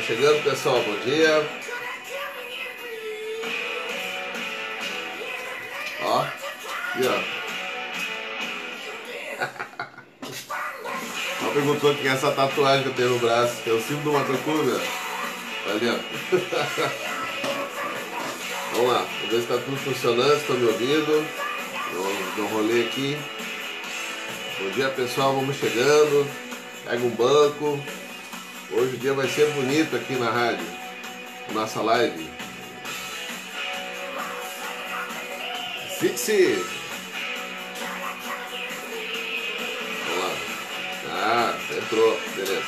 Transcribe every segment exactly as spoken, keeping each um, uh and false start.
chegando, pessoal, bom dia. Ó, aqui, ó. Ela perguntou o que é essa tatuagem que eu tenho no braço, que é o símbolo do Motoclube, ó. Ali, ó. Vamos lá, vamos ver se está tudo funcionando, se estão me ouvindo. Vamos dar um rolê aqui. Bom dia, pessoal, vamos chegando. Pega um banco. Hoje o dia vai ser bonito aqui na rádio, nossa live. Fixe! Vamos lá. Ah, entrou, beleza.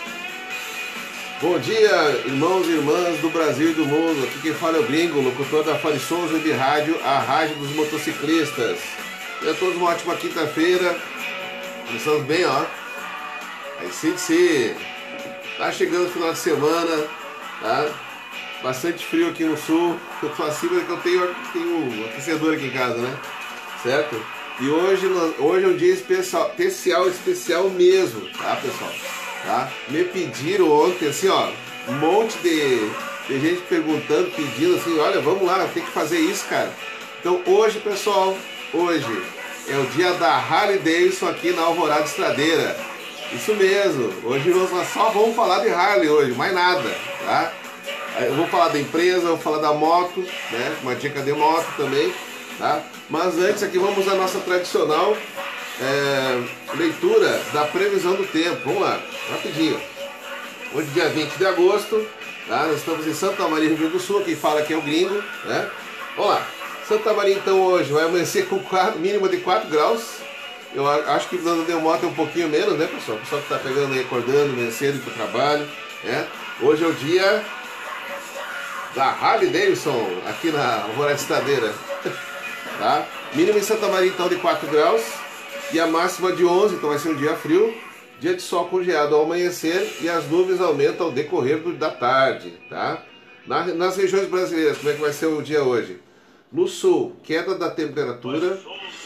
Bom dia, irmãos e irmãs do Brasil e do mundo. Aqui quem fala é o Gringo, locutor da Fale Sons Web Rádio, a rádio dos motociclistas. E a todos uma ótima quinta-feira. Começamos bem, ó. Aí sim, sim. Tá chegando o final de semana, tá? Bastante frio aqui no sul. Eu tô acima que eu tenho, tenho um aquecedor aqui em casa, né? Certo? E hoje, hoje é um dia especial, especial, especial mesmo, tá, pessoal? Tá? Me pediram ontem, assim, ó, um monte de, de gente perguntando, pedindo assim, olha, vamos lá, tem que fazer isso, cara. Então hoje, pessoal, hoje é o dia da Harley Davidson aqui na Alvorada Estradeira. Isso mesmo, hoje nós só vamos falar de Harley hoje, mais nada, tá? Eu vou falar da empresa, vou falar da moto, né? Uma dica de moto também, tá? Mas antes aqui vamos à nossa tradicional é, leitura da previsão do tempo. Vamos lá, rapidinho. Hoje dia vinte de agosto, tá? Nós estamos em Santa Maria, Rio Grande do Sul, quem fala aqui é o Gringo, né? Vamos lá, Santa Maria então hoje vai amanhecer com quatro, mínima de quatro graus. Eu acho que o de moto é um pouquinho menos, né, pessoal? O pessoal que está pegando aí, acordando, meio cedo para o trabalho, né? Hoje é o dia da Harley Davidson, aqui na Alvorada Estradeira, tá? Mínima em Santa Maria, então, de quatro graus, e a máxima de onze, então vai ser um dia frio, dia de sol com geado ao amanhecer, e as nuvens aumentam ao decorrer do, da tarde, tá? Na, nas regiões brasileiras, como é que vai ser o dia hoje? No sul, queda da temperatura.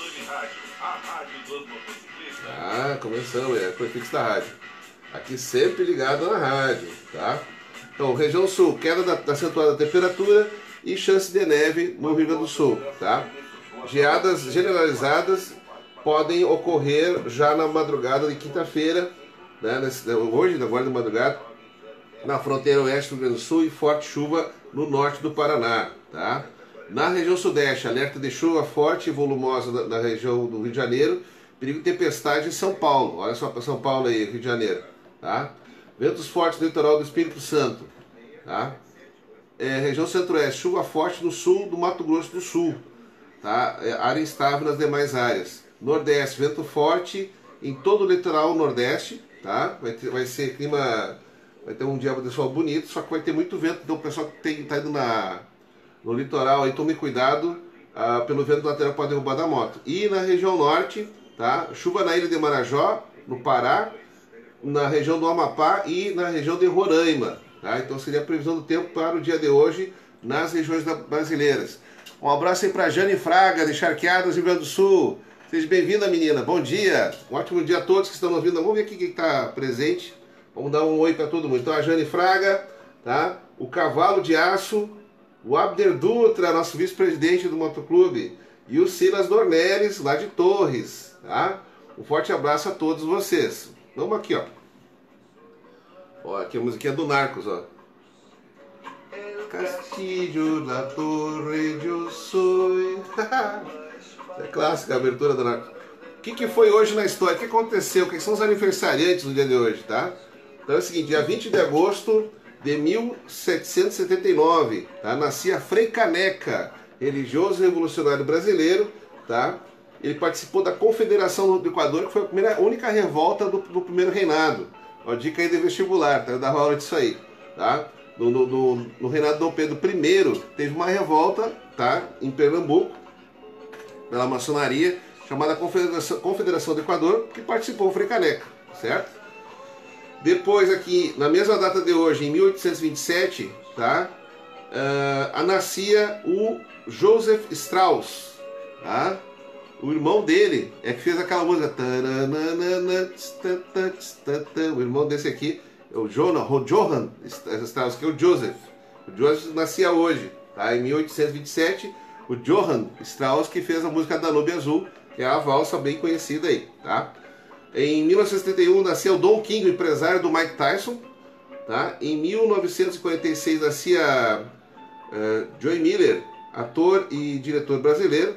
Ah, começamos, é, foi fixo da rádio. Aqui sempre ligado na rádio, tá? Então, região sul, queda da, da acentuada temperatura e chance de neve no Rio Grande do Sul, tá? Geadas generalizadas podem ocorrer já na madrugada de quinta-feira, né? Nesse, hoje, agora de madrugada, na fronteira oeste do Rio Grande do Sul e forte chuva no norte do Paraná, tá? Na região sudeste, alerta de chuva forte e volumosa na, na região do Rio de Janeiro, perigo de tempestade em São Paulo. Olha só para São Paulo aí, Rio de Janeiro, tá? Ventos fortes no litoral do Espírito Santo, tá? É, região centro-oeste, chuva forte no sul do Mato Grosso do Sul, tá? É, área instável nas demais áreas. Nordeste, vento forte em todo o litoral nordeste, tá? Vai, ter, vai ser clima, vai ter um dia de sol bonito, só que vai ter muito vento, então o pessoal que tem, tá indo na, no litoral aí, tome cuidado, ah, pelo vento lateral pode derrubar da moto. E na região norte, tá? Chuva na ilha de Marajó, no Pará, na região do Amapá e na região de Roraima, tá? Então seria a previsão do tempo para o dia de hoje nas regiões brasileiras. Um abraço aí para Jane Fraga, de Charqueadas, Rio Grande do Sul. Seja bem-vinda, menina. Bom dia. Um ótimo dia a todos que estão ouvindo. Vamos ver aqui quem está presente. Vamos dar um oi para todo mundo. Então a Jane Fraga, tá? O Cavalo de Aço, o Abder Dutra, nosso vice-presidente do Motoclube, e o Silas Dornelles, lá de Torres, tá? Um forte abraço a todos vocês. Vamos aqui, ó. Ó, aqui a musiquinha do Narcos, ó. Castillo da Torre eu sou. É clássica a abertura do Narcos. O que, que foi hoje na história? O que aconteceu? Quem são os aniversariantes no dia de hoje, tá? Então é o seguinte, dia vinte de agosto de mil setecentos e setenta e nove, tá? Nascia Frei Caneca, religioso revolucionário brasileiro, tá? Ele participou da Confederação do Equador, que foi a primeira, única revolta do, do primeiro reinado. Uma dica aí de vestibular, tá? Eu dava aula disso aí, tá? No, no, no, no reinado de Dom Pedro I, teve uma revolta, tá? Em Pernambuco, pela maçonaria, chamada Confederação, Confederação do Equador, que participou o Frei Caneca, certo? Depois aqui, na mesma data de hoje, em mil oitocentos e vinte e sete, tá? Uh, nascia o Joseph Strauss, tá? O irmão dele é que fez aquela música. O irmão desse aqui o Johann, o Johann Strauss, que é o Joseph. O Joseph nascia hoje, tá? Em mil oitocentos e vinte e sete, o Johann Strauss que fez a música Danúbio Azul, que é a valsa bem conhecida aí, tá? Em mil novecentos e setenta e um nascia o Don King, o empresário do Mike Tyson, tá? Em mil novecentos e quarenta e seis nascia uh, Joey Miller, ator e diretor brasileiro,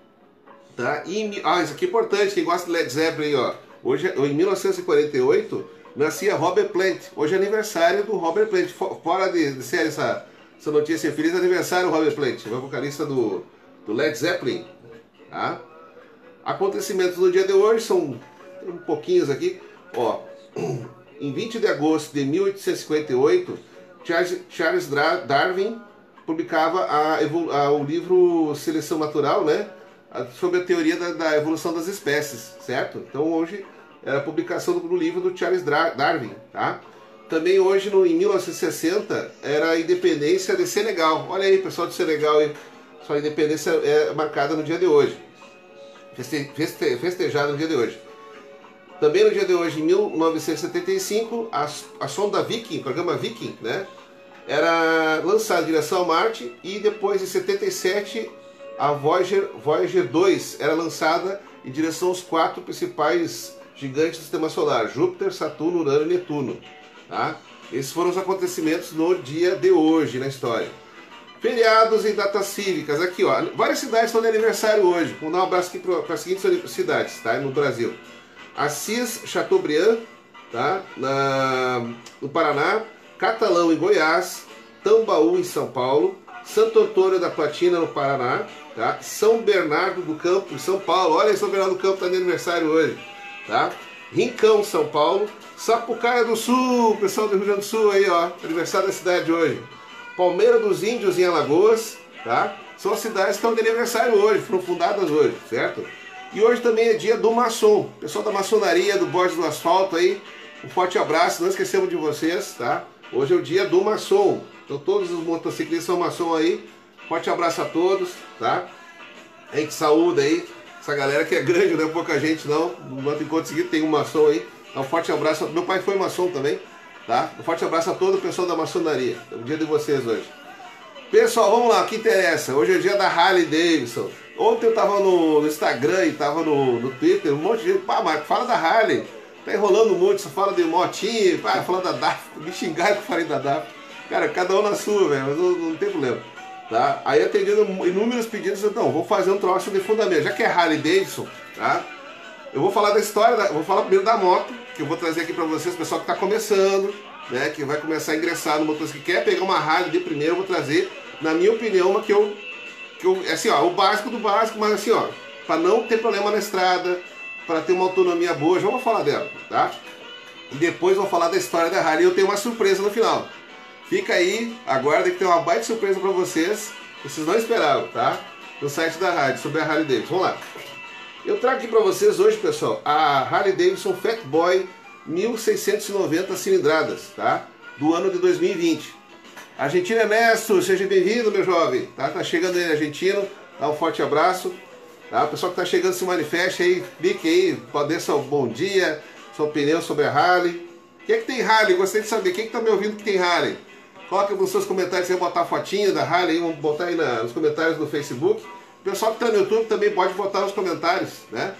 tá? E em, ah, isso aqui é importante, quem gosta de Led Zeppelin, ó. Hoje, em mil novecentos e quarenta e oito, nascia Robert Plant. Hoje é aniversário do Robert Plant. Fora de, de sério essa, essa notícia, feliz aniversário Robert Plant, o vocalista do, do Led Zeppelin, tá? Acontecimentos no dia de hoje são um pouquinhos aqui, ó. Em vinte de agosto de mil oitocentos e cinquenta e oito, Charles, Charles Darwin publicava a, a, o livro Seleção Natural, né, sobre a teoria da, da evolução das espécies, certo? Então hoje era a publicação do, do livro do Charles Darwin, tá? Também hoje, no, em mil novecentos e sessenta, era a independência de Senegal. Olha aí, pessoal de Senegal, aí, sua independência é marcada no dia de hoje, feste, feste, festejada no dia de hoje. Também no dia de hoje, em mil novecentos e setenta e cinco, a, a sonda Viking, o programa Viking, né, era lançada em direção a Marte, e depois, em setenta e sete, a Voyager, Voyager dois era lançada em direção aos quatro principais gigantes do Sistema Solar, Júpiter, Saturno, Urano e Netuno. Tá? Esses foram os acontecimentos no dia de hoje na história. Feriados e datas cívicas, aqui ó, várias cidades estão de aniversário hoje. Vamos dar um abraço aqui para as seguintes cidades, tá, no Brasil. Assis, Chateaubriand, tá? Na, no Paraná, Catalão em Goiás, Tambaú em São Paulo, Santo Antônio da Platina no Paraná, tá? São Bernardo do Campo em São Paulo, olha aí, São Bernardo do Campo está de aniversário hoje, tá? Rincão, São Paulo, Sapucaia do Sul, pessoal do Rio Grande do Sul aí, ó, aniversário da cidade hoje. Palmeira dos Índios em Alagoas, tá? São as cidades que estão de aniversário hoje, foram fundadas hoje, certo? E hoje também é dia do maçom, pessoal da maçonaria, do Borges do Asfalto aí, um forte abraço, não esquecemos de vocês, tá? Hoje é o dia do maçom, então todos os motociclistas são maçom aí, forte abraço a todos, tá? A gente saúda aí, essa galera que é grande, não é pouca gente não, no enquanto seguinte tem um maçom aí, então um forte abraço, meu pai foi maçom também, tá? Um forte abraço a todo o pessoal da maçonaria, é o dia de vocês hoje. Pessoal, vamos lá, o que interessa, hoje é o dia da Harley Davidson. Ontem eu tava no, no Instagram e tava no, no Twitter, um monte de gente, pá, Marco, fala da Harley, tá enrolando muito, só fala de motinha, pá, fala da D A F, me xingaram que eu falei da D A F. Cara, cada um na sua, velho, mas não, não tem problema, tá? Aí atendendo inúmeros pedidos, então, vou fazer um troço de fundamento, já que é Harley Davidson, tá? Eu vou falar da história, da, vou falar primeiro da moto, que eu vou trazer aqui pra vocês, pessoal que tá começando, né, que vai começar a ingressar no motocicleta, que quer pegar uma Harley de primeiro, eu vou trazer, na minha opinião, uma que eu... Eu, assim, ó, o básico do básico, mas assim, ó, para não ter problema na estrada, para ter uma autonomia boa, já vou falar dela, tá? E depois vou falar da história da Harley e eu tenho uma surpresa no final. Fica aí, aguarda que tem uma baita surpresa para vocês, vocês não esperavam, tá? No site da Harley, sobre a Harley Davidson. Vamos lá. Eu trago aqui para vocês hoje, pessoal, a Harley Davidson Fat Boy mil seiscentos e noventa cilindradas, tá? Do ano de dois mil e vinte. Argentino Ernesto, seja bem-vindo, meu jovem, tá? Tá chegando aí, argentino, dá um forte abraço, tá? O pessoal que tá chegando se manifeste aí, clique aí, pode dar seu bom dia, sua opinião sobre a Harley. Quem é que tem Harley? Gostaria de saber, quem é que tá me ouvindo que tem Harley? Coloca nos seus comentários, você botar a fotinha da Harley, vamos botar aí na, nos comentários do Facebook. O pessoal que tá no YouTube também pode botar nos comentários, né?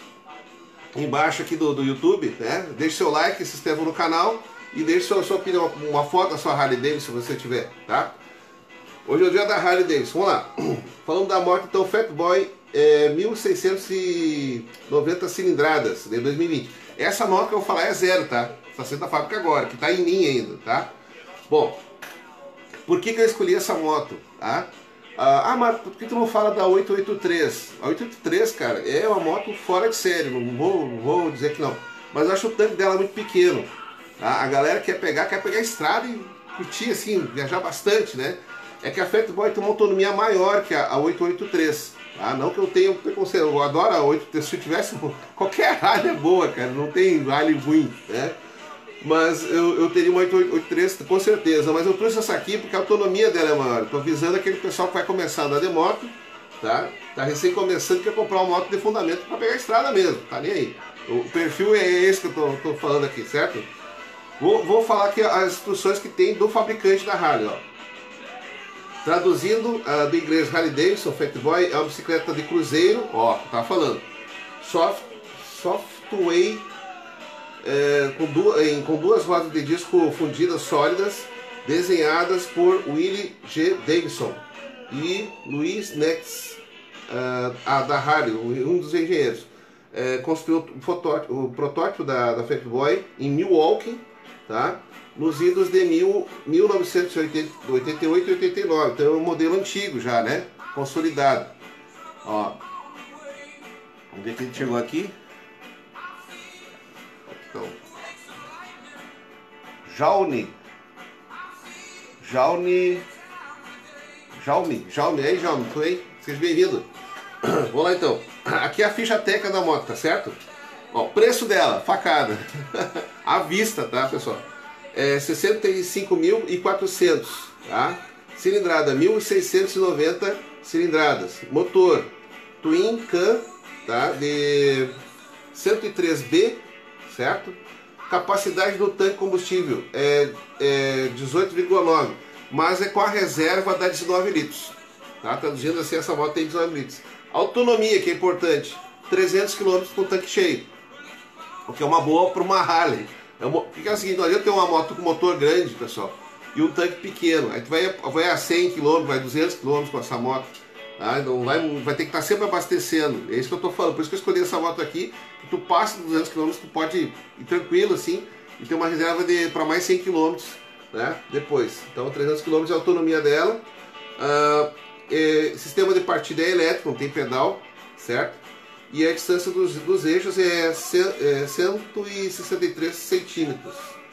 Embaixo aqui do, do YouTube, né? Deixe seu like, se inscreva no canal. E deixe sua, sua opinião, uma foto da sua Harley Davidson, se você tiver, tá? Hoje é o dia da Harley Davidson, vamos lá. Falando da moto, então, Fat Boy é, mil seiscentos e noventa cilindradas, de dois mil e vinte. Essa moto que eu vou falar é zero, tá? Está sendo da fábrica agora, que está em linha ainda, tá? Bom, por que que eu escolhi essa moto, tá? Ah, mas por que tu não fala da oito oito três? A oito oito três, cara, é uma moto fora de série, não vou, não vou dizer que não. Mas eu acho o tanque dela muito pequeno. A galera quer pegar, quer pegar a estrada e curtir, assim, viajar bastante, né? É que a Fat Boy tem uma autonomia maior que a oito oito três, tá? Não que eu tenha preconceito, eu adoro a oito oito três, se eu tivesse, qualquer Harley é boa, cara, não tem Harley ruim, né? Mas eu, eu teria uma oito oito três com certeza, mas eu trouxe essa aqui porque a autonomia dela é maior. Estou visando aquele pessoal que vai começar a andar de moto, tá? Tá recém começando, quer comprar uma moto de fundamento para pegar a estrada mesmo, tá nem aí. O perfil é esse que eu tô, tô falando aqui, certo? Vou, vou falar aqui as instruções que tem do fabricante da Harley, ó. Traduzindo uh, do inglês, Harley Davidson Fatboy é uma bicicleta de cruzeiro, ó, tá falando. Soft, software é, com, duas, em, com duas rodas de disco fundidas sólidas, desenhadas por Willie G. Davidson e Louis Nex, uh, a, da Harley, um dos engenheiros. É, construiu o, fotótipo, o protótipo da, da Fatboy em Milwaukee, tá? Nos idos de mil, mil novecentos e oitenta e oito e oitenta e nove, então é um modelo antigo já, né? Consolidado. Ó, vamos ver que ele chegou aqui. Então, Jaune, Jaune, Jaume, Jaume, aí Jaume, tu aí? Seja bem-vindo. Vamos lá então. Aqui é a ficha técnica da moto, tá certo? Ó, preço dela, facada. À vista, tá, pessoal? É sessenta e cinco mil e quatrocentos, tá? Cilindrada mil seiscentos e noventa cilindradas. Motor Twin Cam, tá? De cento e três B, certo? Capacidade do tanque combustível é, é dezoito vírgula nove, mas é com a reserva da dezenove litros, tá? Traduzindo assim, essa moto tem dezenove litros. Autonomia, que é importante, trezentos quilômetros com tanque cheio, o que é uma boa para uma Harley. É uma, porque é o seguinte, não adianta ter uma moto com motor grande, pessoal, e um tanque pequeno. Aí tu vai, vai a cem quilômetros, vai a duzentos quilômetros com essa moto, tá? Então vai, vai ter que estar sempre abastecendo. É isso que eu estou falando, por isso que eu escolhi essa moto aqui, que tu passa dos duzentos quilômetros, tu pode ir, ir tranquilo assim, e ter uma reserva para mais cem quilômetros, né, depois. Então trezentos quilômetros é a autonomia dela. Uh, é, sistema de partida é elétrico, não tem pedal, certo? E a distância dos, dos eixos é, é cento e sessenta e três centímetros,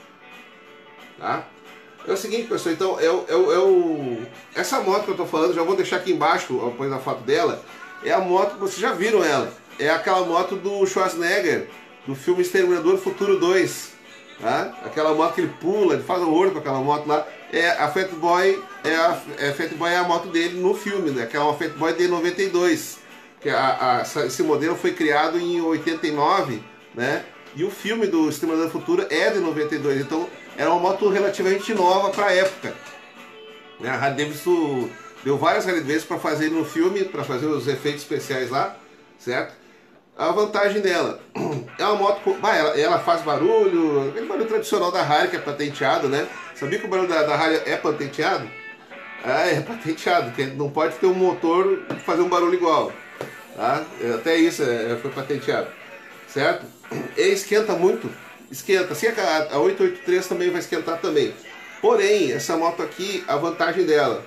tá? É o seguinte, pessoal, então é o, é o, é o, essa moto que eu estou falando, já vou deixar aqui embaixo depois da foto dela, é a moto que vocês já viram ela, é aquela moto do Schwarzenegger, do filme Exterminador Futuro dois, tá? Aquela moto que ele pula, ele faz horror com aquela moto lá, é a Fatboy, é a, é a Fatboy é a moto dele no filme, né? Que é uma Fatboy de noventa e dois. Que a, a, esse modelo foi criado em oitenta e nove, né? E o filme do Exterminador do Futuro é de noventa e dois, então era uma moto relativamente nova para a época, né? A Harley Davidson deu várias Harley Davidson para fazer no filme, para fazer os efeitos especiais lá, certo? A vantagem dela é uma moto, bah, ela, ela faz barulho, aquele barulho tradicional da Harley que é patenteado, né? Sabia que o barulho da, da Harley é patenteado? Ah, é patenteado, porque não pode ter um motor fazer um barulho igual. Tá? Até isso é, foi patenteado, certo? E esquenta muito, esquenta, assim a, a oitocentos e oitenta e três também vai esquentar também. Porém, essa moto aqui, a vantagem dela,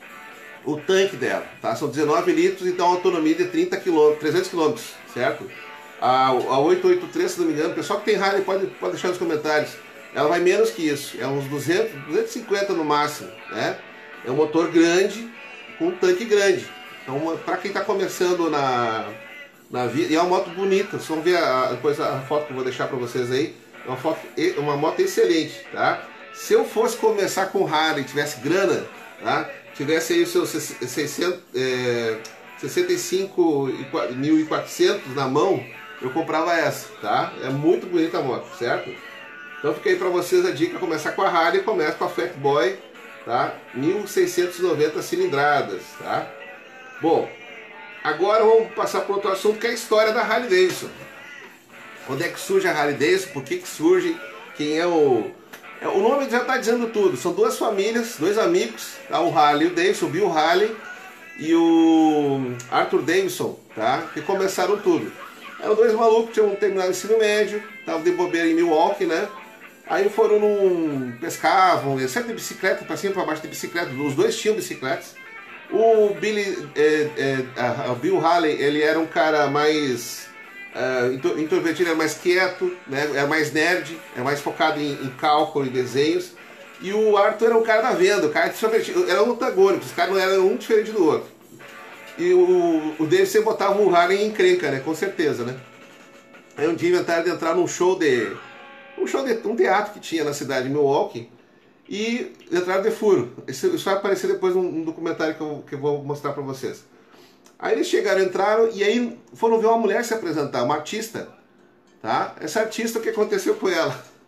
o tanque dela, tá? São dezenove litros, então a autonomia de trinta quilômetros, trezentos quilômetros, certo? A, a oitocentos e oitenta e três, se não me engano, o pessoal que tem Harley pode, pode deixar nos comentários, ela vai menos que isso, é uns duzentos, duzentos e cinquenta no máximo, né? É um motor grande, com um tanque grande. Então, para quem está começando na, na vida, e é uma moto bonita, vocês vão ver a, depois a foto que eu vou deixar para vocês aí, é uma, foto, uma moto excelente, tá? Se eu fosse começar com Harley, tivesse grana, tá? Tivesse aí os seus seiscentos, é, sessenta e cinco mil e quatrocentos na mão, eu comprava essa, tá? É muito bonita a moto, certo? Então fica aí para vocês a dica, começar com a Harley, começa com a Fatboy, tá? mil seiscentos e noventa cilindradas, tá? Bom, agora vamos passar para outro assunto, que é a história da Harley Davidson. Quando é que surge a Harley Davidson, por que que surge, quem é o... É, o nome já está dizendo tudo, são duas famílias, dois amigos, tá? O Harley, o Davidson, o Bill Harley e o Arthur Davidson, tá? Que começaram tudo. Eram dois malucos que tinham terminado o ensino médio, estavam de bobeira em Milwaukee, né? Aí foram num... pescavam, sempre de bicicleta, para cima e para baixo de bicicleta, os dois tinham bicicletas. O Billy, é, é, a, a Bill Harley, ele era um cara mais uh, introvertido, era mais quieto, né? Era mais nerd, era mais focado em, em cálculo e desenhos. E o Arthur era um cara da venda, o cara extrovertido, era um antagônico, os caras não eram um diferente do outro. E o, o David sempre botava o Harley em encrenca, né? Com certeza, né? Aí um dia inventaram de entrar num show de... um show de um teatro que tinha na cidade de Milwaukee, e entraram de furo. Isso, isso vai aparecer depois num documentário que eu, que eu vou mostrar para vocês. Aí eles chegaram, entraram, e aí foram ver uma mulher se apresentar, uma artista, tá? Essa artista, o que aconteceu com ela?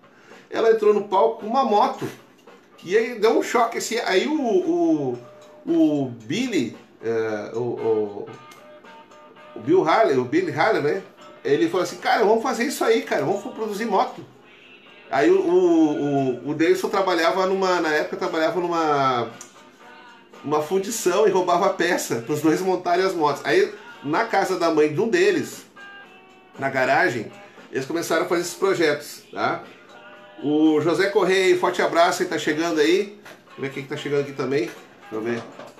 ela entrou no palco com uma moto. E aí deu um choque assim, aí o, o, o Billy, uh, o, o, o Bill Haley, o Billy Haley, né? Ele falou assim, cara, vamos fazer isso aí, cara, vamos produzir moto. Aí o, o, o Davidson trabalhava numa, na época trabalhava numa uma fundição e roubava peça para os dois montarem as motos. Aí na casa da mãe de um deles, na garagem, eles começaram a fazer esses projetos, tá? O José Correia, forte abraço, ele tá chegando aí. Deixa eu ver quem que tá chegando aqui também. Deixa eu ver.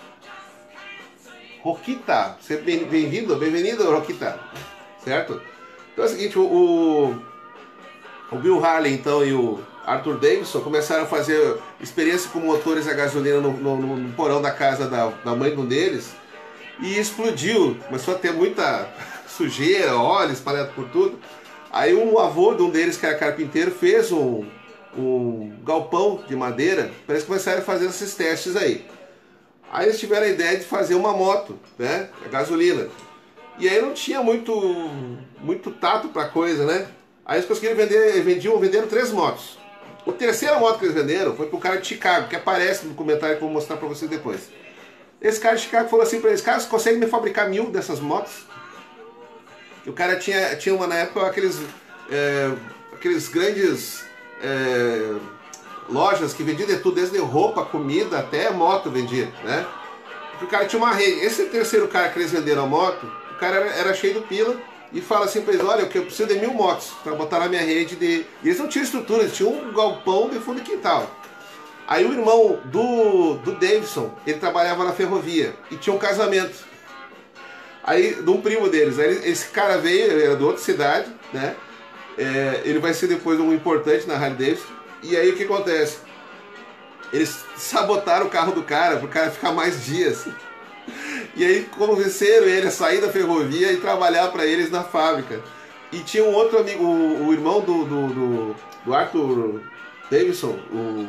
Roquita, seja bem-vindo, bem-vindo, Roquita. Certo? Então é o seguinte, o, o Bill Haley então e o Arthur Davidson começaram a fazer experiência com motores a gasolina no, no, no porão da casa da, da mãe de um deles. E explodiu, começou a ter muita sujeira, óleo espalhado por tudo. Aí um avô de um deles, que era carpinteiro, fez um, um galpão de madeira para eles começarem a fazer esses testes aí. Aí eles tiveram a ideia de fazer uma moto, né, a gasolina. E aí não tinha muito, muito tato para coisa, né? Aí eles conseguiram vender, vendiam, venderam três motos. A terceira moto que eles venderam foi para o cara de Chicago, que aparece no documentário que eu vou mostrar para vocês depois. Esse cara de Chicago falou assim para eles, cara, você consegue me fabricar mil dessas motos? E o cara tinha, tinha uma, na época, aqueles, é, aqueles grandes é, lojas que vendiam de tudo, desde roupa, comida, até moto vendia, né? Porque o cara tinha uma rede. Esse terceiro cara que eles venderam a moto, o cara era, era cheio de pila e fala assim para eles, olha, eu preciso de mil motos para botar na minha rede de... E eles não tinham estrutura, eles tinham um galpão de fundo de quintal. Aí o irmão do, do Davidson, ele trabalhava na ferrovia e tinha um casamento. Aí, de um primo deles, aí esse cara veio, ele era de outra cidade, né? É, ele vai ser depois um importante na Harley Davidson. E aí o que acontece? Eles sabotaram o carro do cara, para o cara ficar mais dias. E aí convenceram ele a sair da ferrovia e trabalhar para eles na fábrica. E tinha um outro amigo, o, o irmão do, do, do, do Arthur Davidson, o,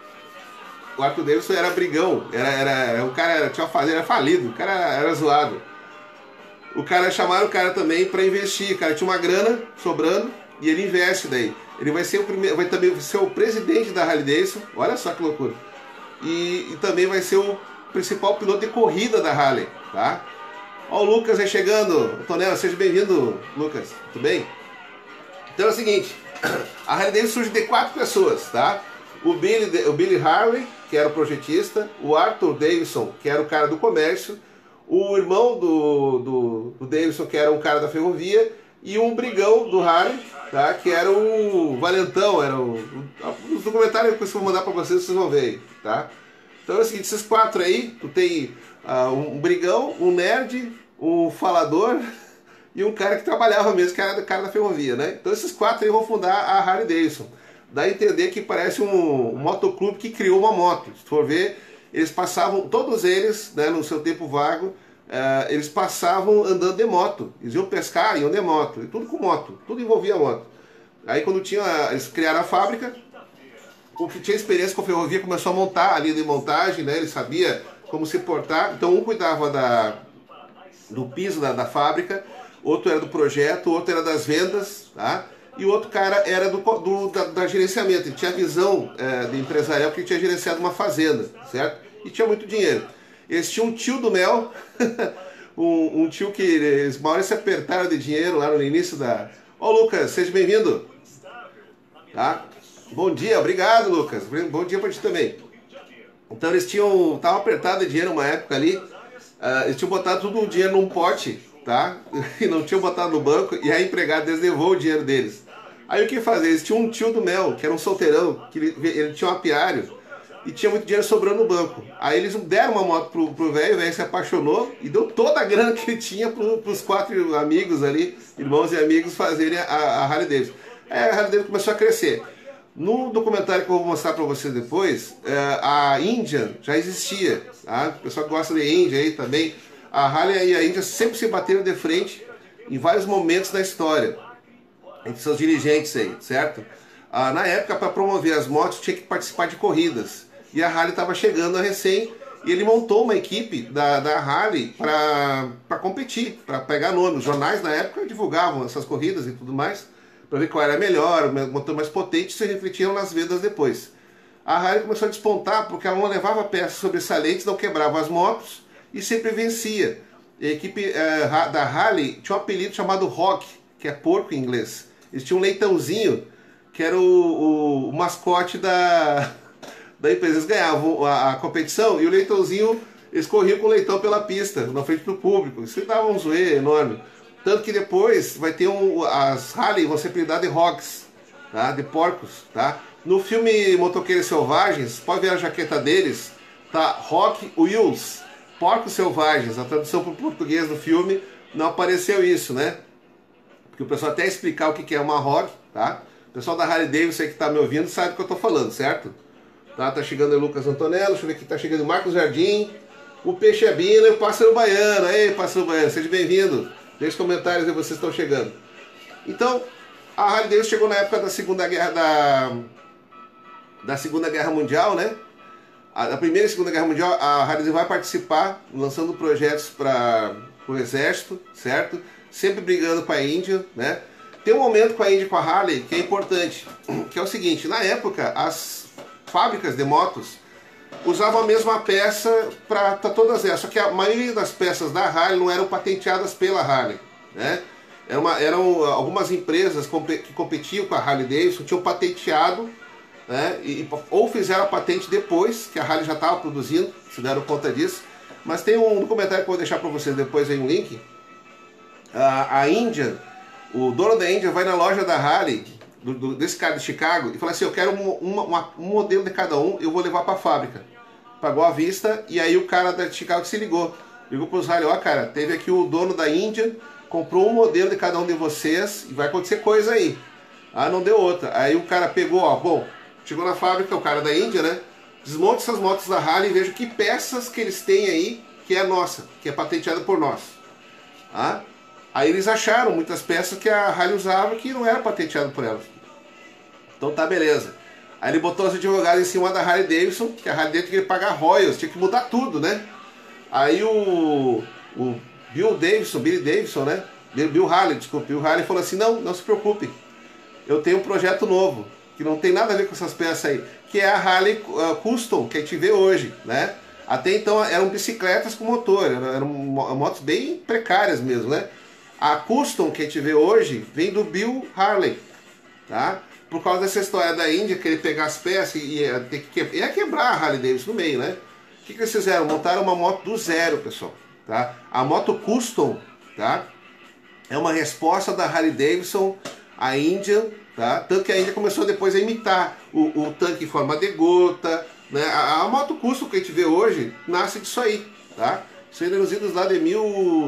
o Arthur Davidson era brigão, era, era, era, o cara era, tinha uma fazenda, era falido, o cara era, era zoado. O cara, chamaram o cara também para investir, o cara tinha uma grana sobrando e ele investe daí. Ele vai ser o primeiro, vai também ser o presidente da Harley Davidson, olha só que loucura. E, e também vai ser o principal piloto de corrida da Harley, tá? Ó o Lucas aí chegando, Tonela, seja bem-vindo, Lucas, tudo bem? Então é o seguinte, a Harley Davidson surge de quatro pessoas, tá? O Billy, o Billy Harley, que era o projetista, o Arthur Davidson, que era o cara do comércio, o irmão do, do, do Davidson, que era um cara da ferrovia, e um brigão do Harley, tá? Que era o Valentão, era o, o, os documentários que eu vou mandar para vocês, vocês vão ver aí, tá? Então é o seguinte, esses quatro aí, tu tem uh, um brigão, um nerd, um falador e um cara que trabalhava mesmo, que era o cara da ferrovia, né? Então esses quatro aí vão fundar a Harley Davidson. Dá a entender que parece um, um motoclube que criou uma moto. Se for ver, eles passavam, todos eles, né, no seu tempo vago, uh, eles passavam andando de moto. Eles iam pescar, iam de moto, e tudo com moto, tudo envolvia moto. Aí quando tinha, eles criaram a fábrica, o que tinha experiência com a ferrovia começou a montar a linha de montagem, né, ele sabia como se portar, então um cuidava da, do piso da, da fábrica, outro era do projeto, outro era das vendas, tá? E o outro cara era do, do da, da gerenciamento, ele tinha visão é, de empresarial porque ele tinha gerenciado uma fazenda, certo? E tinha muito dinheiro. Eles tinham um tio do Mel, um, um tio que eles uma hora se apertaram de dinheiro lá no início da... Ó Lucas, seja bem-vindo. Tá? Bom dia, obrigado Lucas, bom dia para ti também. Então eles tinham, estavam apertados de dinheiro uma época ali, uh, eles tinham botado todo o dinheiro num pote, tá? E não tinham botado no banco, e a empregada deles levou o dinheiro deles. Aí o que fazer? Eles tinham um tio do Mel, que era um solteirão, que ele, ele tinha um apiário e tinha muito dinheiro sobrando no banco. Aí eles deram uma moto pro, pro velho, o velho se apaixonou e deu toda a grana que ele tinha pro, pros quatro amigos ali, irmãos e amigos, fazerem a, a Harley Davidson. Aí a Harley Davidson começou a crescer. No documentário que eu vou mostrar para vocês depois, a Indian já existia, tá? O pessoal que gosta de Índia aí também. A Harley e a Indian sempre se bateram de frente em vários momentos da história, entre seus dirigentes aí, certo? Ah, na época, para promover as motos, tinha que participar de corridas. E a Harley estava chegando a recém, e ele montou uma equipe da, da Harley para competir, para pegar nome. Os jornais na época divulgavam essas corridas e tudo mais, para ver qual era melhor, o motor mais potente, se refletiam nas vendas depois. A Harley começou a despontar porque ela não levava peças sobressalentes, não quebrava as motos e sempre vencia. A equipe uh, da Harley tinha um apelido chamado Rock, que é porco em inglês. Eles tinham um leitãozinho, que era o, o, o mascote da, da empresa. Eles ganhavam a, a competição e o leitãozinho, eles corriam com o leitão pela pista, na frente do público. Isso dava um zoe enorme. Tanto que depois vai ter um, as Harley vão ser apelidadas de Rocks, tá? De porcos, tá? No filme Motoqueiros Selvagens, pode ver a jaqueta deles, tá? Rock Wheels, porcos selvagens. A tradução para o português do filme não apareceu isso, né? Porque o pessoal até explicar o que é uma rock, tá? O pessoal da Harley Davidson que está me ouvindo sabe o que eu estou falando, certo? Tá, tá chegando o Lucas Antonello, deixa eu ver aqui, tá chegando o Marcos Jardim, o Peixe Abina e o Pássaro Baiano. Ei, Pássaro Baiano, seja bem-vindo. Deixe comentários aí, vocês estão chegando. Então, a Harley Davidson chegou na época da Segunda Guerra da, da Segunda Guerra Mundial, né? A, a Primeira e Segunda Guerra Mundial, a Harley Davidson vai participar, lançando projetos para o Exército, certo? Sempre brigando com a Índia, né? Tem um momento com a Índia e com a Harley que é importante, que é o seguinte: na época, as fábricas de motos usavam a mesma peça para todas elas, só que a maioria das peças da Harley não eram patenteadas pela Harley, né? Era uma, eram algumas empresas que competiam com a Harley Davidson, tinham patenteado, né? E, ou fizeram a patente depois, que a Harley já estava produzindo, se deram conta disso. Mas tem um documentário que eu vou deixar para vocês depois aí, um link. A, a Índia, o dono da Índia vai na loja da Harley, do, do, desse cara de Chicago, e fala assim: eu quero um, uma, uma, um modelo de cada um, eu vou levar para a fábrica. Pagou à vista, e aí o cara da Chicago se ligou. Ligou para os Harley: ó, cara, teve aqui o dono da Índia, comprou um modelo de cada um de vocês, e vai acontecer coisa aí. Ah, não deu outra. Aí o cara pegou, ó, bom, chegou na fábrica, o cara da Índia, né? Desmonta essas motos da Harley e veja que peças que eles têm aí, que é nossa, que é patenteada por nós. Ah? Aí eles acharam muitas peças que a Harley usava que não era patenteado por elas. Então tá, beleza. Aí ele botou os advogados em cima da Harley Davidson, que a Harley Davidson tinha que pagar royalties, tinha que mudar tudo, né? Aí o, o Bill Davidson, Billy Davidson, né? Bill Harley, desculpa, Bill Harley falou assim: não, não se preocupe, eu tenho um projeto novo, que não tem nada a ver com essas peças aí, que é a Harley uh, Custom, que a gente vê hoje, né? Até então eram bicicletas com motor, eram motos bem precárias mesmo, né? A Custom que a gente vê hoje vem do Bill Harley, tá? Por causa dessa história da Índia, querer pegar as peças e ia, ter que que... ia quebrar a Harley Davidson no meio, né? O que, que eles fizeram? Montaram uma moto do zero, pessoal, tá? A moto Custom, tá? É uma resposta da Harley Davidson à Índia, tá? Tanto que a Índia começou depois a imitar o, o tanque em forma de gota, né? A, a moto Custom que a gente vê hoje nasce disso aí, tá? Isso aí nos idos lá de mil...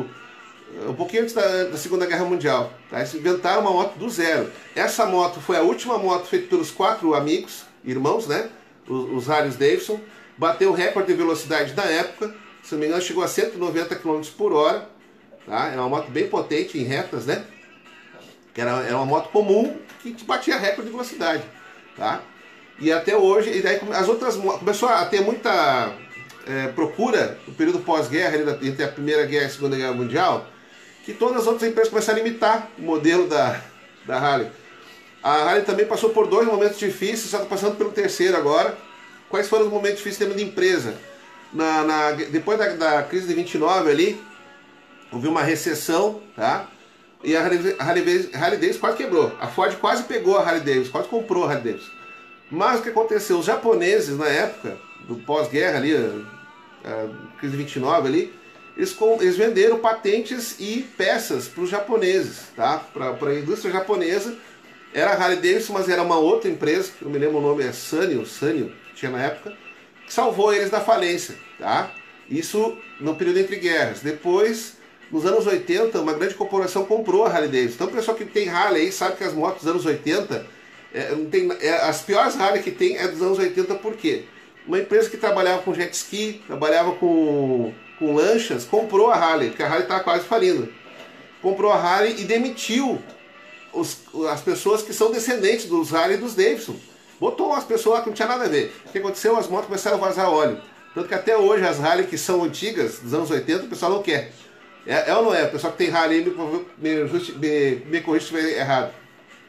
um pouquinho antes da, da Segunda Guerra Mundial, tá? Eles inventaram uma moto do zero. Essa moto foi a última moto feita pelos quatro amigos, irmãos, né? Os, os Harley Davidson. Bateu o recorde de velocidade da época, se não me engano chegou a cento e noventa quilômetros por hora, tá? É uma moto bem potente em retas, né? Que era, era uma moto comum que batia recorde de velocidade, tá? E até hoje, e daí as outras começou a ter muita é, procura no período pós-guerra, entre a Primeira Guerra e a Segunda Guerra Mundial, que todas as outras empresas começaram a imitar o modelo da, da Harley. A Harley também passou por dois momentos difíceis, já está passando pelo terceiro agora. Quais foram os momentos difíceis em termos de empresa? Na, na, depois da, da crise de vinte e nove ali, houve uma recessão, tá? E a Harley, a Harley, a Harley Davidson quase quebrou. A Ford quase pegou a Harley Davidson, quase comprou a Harley Davidson. Mas o que aconteceu? Os japoneses, na época do pós-guerra ali, a, a crise de vinte e nove ali, eles, eles venderam patentes e peças para os japoneses, tá? Para a indústria japonesa. Era a Harley Davidson, mas era uma outra empresa, que não me lembro o nome, é Sanyo, Sanyo, tinha na época, que salvou eles da falência, tá? Isso no período entre guerras. Depois, nos anos oitenta, uma grande corporação comprou a Harley Davidson. Então o pessoal que tem Harley aí sabe que as motos dos anos oitenta, é, não tem, é, as piores Harley que tem é dos anos oitenta, por quê? Uma empresa que trabalhava com jet ski, trabalhava com, com lanchas, comprou a Harley, porque a Harley estava quase falindo. Comprou a Harley e demitiu Os, as pessoas que são descendentes dos Harley e dos Davidson. Botou umas pessoas lá que não tinha nada a ver. O que aconteceu? As motos começaram a vazar óleo. Tanto que até hoje as Harley que são antigas, dos anos oitenta, o pessoal não quer. É, é ou não é? O pessoal que tem Harley me, me, me, me corrija se estiver errado.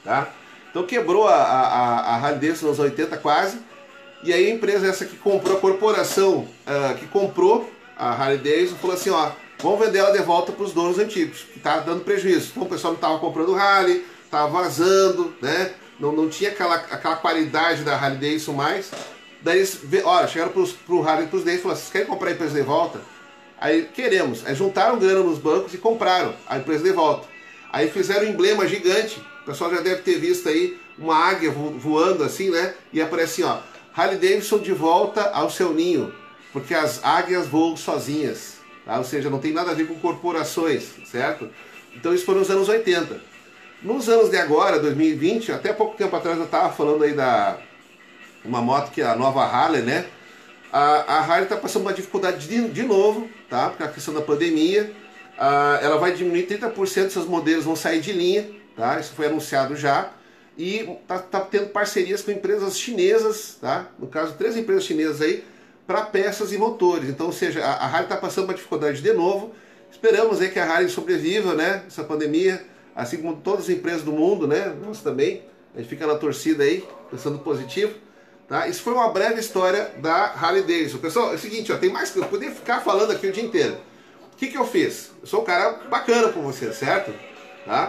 tá? Então quebrou a, a, a Harley Davidson nos anos oitenta quase, e aí a empresa essa que comprou, a corporação uh, que comprou a Harley Davidson, falou assim, ó, vamos vender ela de volta para os donos antigos, que tá dando prejuízo. Então o pessoal não estava comprando Harley, estava vazando, né? Não, não tinha aquela, aquela qualidade da Harley Davidson mais. Daí eles, olha, chegaram pro, pro Harley e pros Davidson e falaram, vocês querem comprar a empresa de volta? Aí, queremos. Aí juntaram grana nos bancos e compraram a empresa de volta. Aí fizeram um emblema gigante, o pessoal já deve ter visto aí, uma águia voando assim, né? E aparece assim, ó, Harley Davidson de volta ao seu ninho, porque as águias voam sozinhas, tá? Ou seja, não tem nada a ver com corporações, certo? Então isso foi nos anos oitenta. Nos anos de agora, dois mil e vinte, até pouco tempo atrás eu estava falando aí da uma moto que é a nova Harley, né? A, a Harley está passando uma dificuldade de, de novo, tá? Porque a questão da pandemia, a, ela vai diminuir trinta por cento dos seus modelos, vão sair de linha, tá? Isso foi anunciado já. E tá, tá tendo parcerias com empresas chinesas, tá? No caso, três empresas chinesas aí, para peças e motores. Então, ou seja, a, a Harley está passando uma dificuldade de novo. Esperamos aí que a Harley sobreviva, né? Essa pandemia, assim como todas as empresas do mundo, né? Nós também. A gente fica na torcida aí, pensando positivo. Tá? Isso foi uma breve história da Harley Davidson. Pessoal, é o seguinte, ó, tem mais que eu poderia ficar falando aqui o dia inteiro. O que, que eu fiz? Eu sou um cara bacana com você, certo? Tá?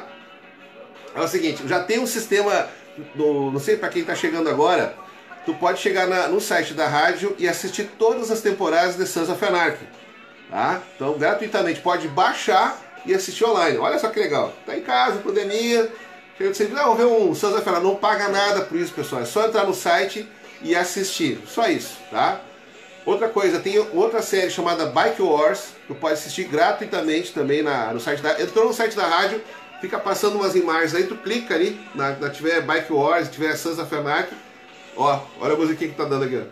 É o seguinte, já tem um sistema, do, não sei para quem está chegando agora, tu pode chegar na, no site da rádio e assistir todas as temporadas de Sons of Anarchy. Tá? Então, gratuitamente, pode baixar e assistir online. Olha só que legal. Tá em casa, pandemia, chega de sempre, não, vou ver um Sons of Anarchy. Não paga nada por isso, pessoal. É só entrar no site e assistir. Só isso, tá? Outra coisa, tem outra série chamada Bike Wars, que tu pode assistir gratuitamente também na, no site da... Entrou no site da rádio, fica passando umas imagens aí, tu clica ali, na, na tiver Bike Wars, tiver Sons of Anarchy. Ó, olha a musiquinha que tá dando aqui,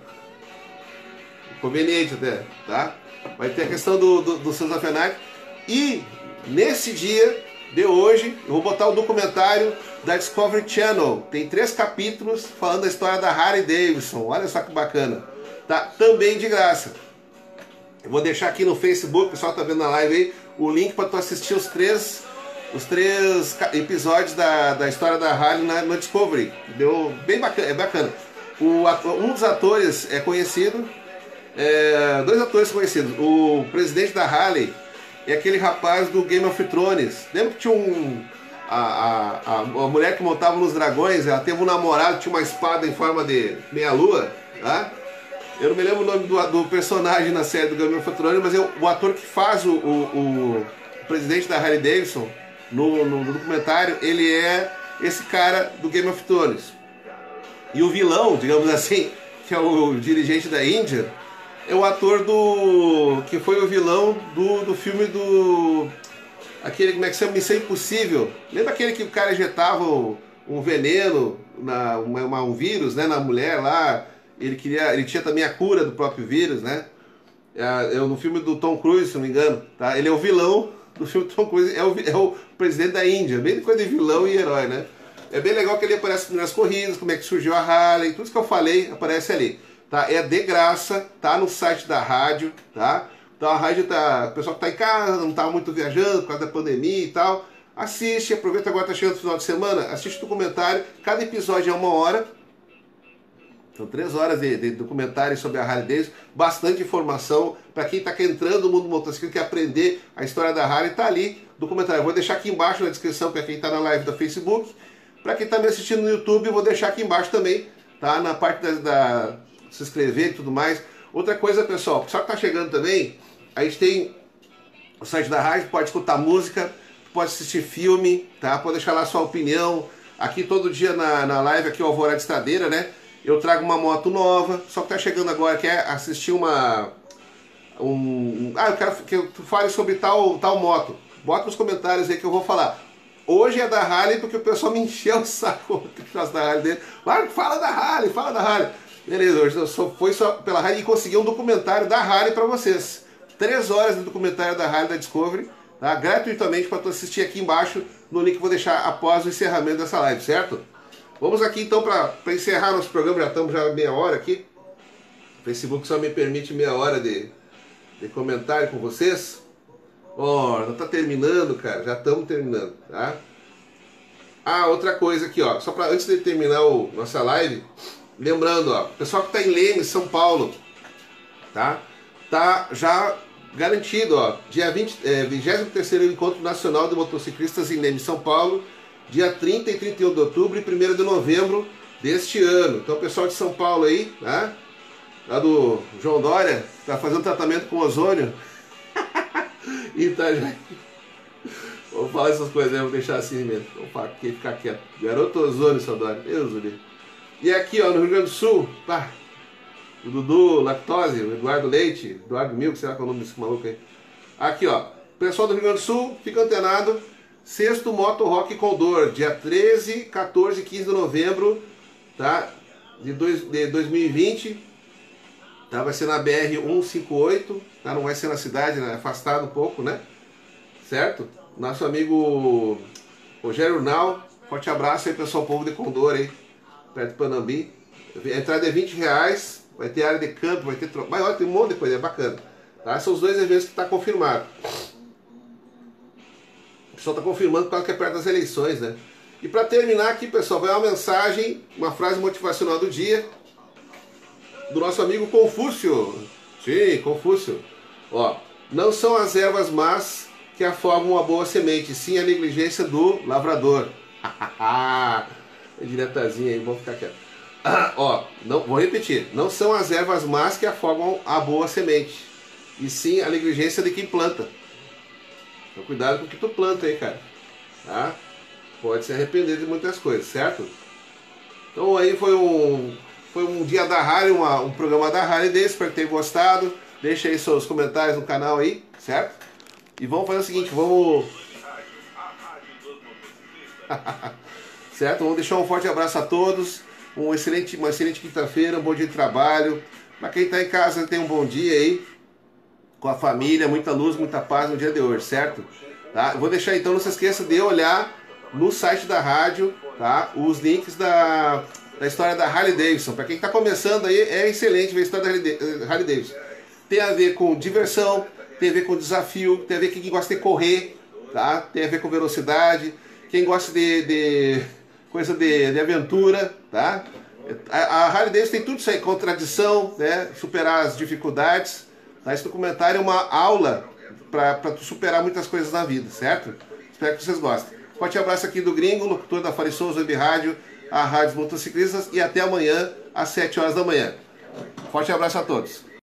ó. Conveniente até, tá? Vai ter a questão do, do, do Sons of Anarchy. E nesse dia de hoje, eu vou botar o documentário da Discovery Channel. Tem três capítulos falando da história da Harley Davidson. Olha só que bacana. Tá? Também de graça. Eu vou deixar aqui no Facebook, o pessoal tá vendo na live aí, o link para tu assistir os três, os três episódios da, da história da Harley na, na Discovery. Deu bem bacana, é bacana. O, um dos atores é conhecido, é, dois atores conhecidos. O presidente da Harley é aquele rapaz do Game of Thrones. Lembra que tinha um... A, a, a, a mulher que montava nos dragões, ela teve um namorado, tinha uma espada em forma de meia-lua, tá? Eu não me lembro o nome do, do personagem na série do Game of Thrones, mas eu, o ator que faz o, o, o presidente da Harley Davidson no, no, no documentário, ele é esse cara do Game of Thrones. E o vilão, digamos assim, que é o dirigente da Índia, é o ator do que foi o vilão do, do filme do... Aquele, como é que se chama? Missão Impossível. Lembra aquele que o cara injetava um veneno, na, uma, um vírus, né, na mulher lá? Ele, queria, ele tinha também a cura do próprio vírus, né? É, é no filme do Tom Cruise, se não me engano. Tá? Ele é o vilão do filme do Tom Cruise, é o, é o presidente da Índia. Bem coisa de vilão e herói, né? É bem legal que ele aparece nas corridas, como é que surgiu a Harley, tudo isso que eu falei aparece ali. Tá? É de graça, tá no site da rádio, tá? Então a rádio tá, o pessoal que tá em casa, não tá muito viajando por causa da pandemia e tal, assiste, aproveita agora, tá chegando no final de semana, assiste o documentário, cada episódio é uma hora, são três horas de, de documentário sobre a Harley Davidson, bastante informação, para quem tá entrando no mundo motocicleta, quer aprender a história da Harley, tá ali, documentário, eu vou deixar aqui embaixo na descrição para quem tá na live do Facebook, para quem tá me assistindo no YouTube, eu vou deixar aqui embaixo também, tá, na parte da, da se inscrever e tudo mais. Outra coisa, pessoal, o pessoal que tá chegando também, a gente tem o site da rádio, pode escutar música, pode assistir filme, tá? Pode deixar lá sua opinião. Aqui todo dia na, na live, aqui o Alvorada Estradeira, né? Eu trago uma moto nova, só que tá chegando agora, quer assistir uma... Um, ah, eu quero que tu fale sobre tal, tal moto. Bota nos comentários aí que eu vou falar. Hoje é da Harley porque o pessoal me encheu o saco da Harley dele. Claro, fala da Harley, fala da Harley. Beleza, hoje eu só foi só pela Harley e consegui um documentário da Harley para vocês. Três horas de documentário da Harley da Discovery, tá? Gratuitamente para tu assistir aqui embaixo no link que eu vou deixar após o encerramento dessa live, certo? Vamos aqui então para encerrar nosso programa, já estamos já meia hora aqui. O Facebook só me permite meia hora de, de comentário com vocês. Ó, oh, já tá terminando, cara, já estamos terminando, tá? Ah, outra coisa aqui, ó, só para antes de terminar o nossa live, lembrando, ó, pessoal que tá em Leme, São Paulo, tá? Tá já garantido, ó, dia vinte, é, vigésimo terceiro Encontro Nacional de Motociclistas em Leme, São Paulo, dia trinta e trinta e um de outubro e primeiro de novembro deste ano. Então, pessoal de São Paulo aí, tá? Lá do João Dória, tá fazendo tratamento com ozônio. E tá já... Vou falar essas coisas aí, vou deixar assim mesmo. Vou ficar quieto. Garoto ozônio, seu Dória. Deus do livro. E aqui, ó, no Rio Grande do Sul, pá, o Dudu Lactose, o Eduardo Leite, Eduardo Milk, será que é o nome desse maluco aí? Aqui, ó, pessoal do Rio Grande do Sul, fica antenado. Sexto Moto Rock Condor, dia treze, quatorze e quinze de novembro, tá? De, dois, de dois mil e vinte. Tá? Vai ser na B R cento e cinquenta e oito, tá? Não vai ser na cidade, né? Afastado um pouco, né? Certo? Nosso amigo Rogério Nau, forte abraço aí, pessoal, povo de Condor aí, perto de Panambi. A entrada é vinte reais, vai ter área de campo, vai ter troca. Mas olha, tem um monte de coisa, é bacana. Tá? São os dois eventos que está confirmado. O pessoal está confirmando por causa que é perto das eleições, né? E para terminar aqui, pessoal, vai uma mensagem, uma frase motivacional do dia, do nosso amigo Confúcio. Sim, Confúcio. Ó, não são as ervas más que afogam uma boa semente, sim a negligência do lavrador. É diretazinha aí, vamos ficar quieto. Ah, ó, não, vou repetir. Não são as ervas más que afogam a boa semente, e sim a negligência de quem planta. Então cuidado com o que tu planta aí, cara. Tá? Pode se arrepender de muitas coisas, certo? Então aí foi um, foi um dia da Harley, uma, um programa da Harley desse, espero que tenham gostado. Deixa aí seus comentários no canal aí, certo? E vamos fazer o seguinte, vamos... certo? Vamos deixar um forte abraço a todos. Um excelente, uma excelente quinta-feira, um bom dia de trabalho. Para quem está em casa, tenha um bom dia aí. Com a família, muita luz, muita paz no dia de hoje, certo? Tá? Eu vou deixar então, não se esqueça de olhar no site da rádio, tá? Os links da, da história da Harley Davidson. Para quem está começando aí, é excelente ver a história da Harley Davidson. Tem a ver com diversão, tem a ver com desafio, tem a ver com quem gosta de correr, tá? Tem a ver com velocidade, quem gosta de, de coisa de, de aventura, tá? A, a Harley Davidson tem tudo isso aí, contradição, né? Superar as dificuldades. Tá? Esse documentário é uma aula para tu superar muitas coisas na vida, certo? Espero que vocês gostem. Forte abraço aqui do Gringo, locutor da Fari Souza Web Rádio, a Rádio dos Motociclistas, e até amanhã às sete horas da manhã. Forte abraço a todos.